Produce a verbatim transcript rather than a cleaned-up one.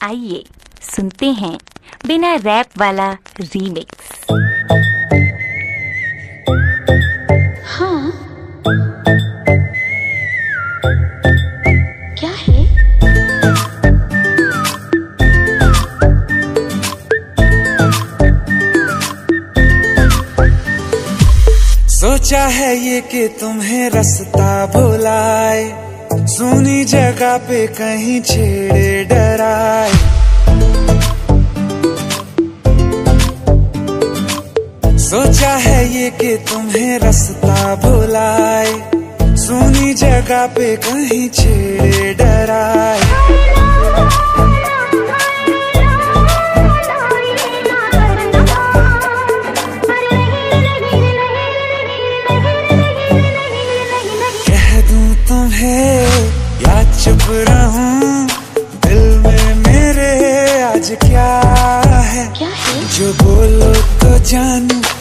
आइए सुनते हैं बिना रैप वाला रीमिक्स। हाँ, क्या है? सोचा है ये कि तुम्हें रास्ता भुलाए, सुनी जगह पे कहीं छेड़े डराए। सोचा है ये कि तुम्हें रास्ता भुलाए, सुनी जगह पे कहीं छेड़े डराए। या चुप रहूं, दिल में मेरे आज क्या है, क्या है? जो बोलो तो जानू।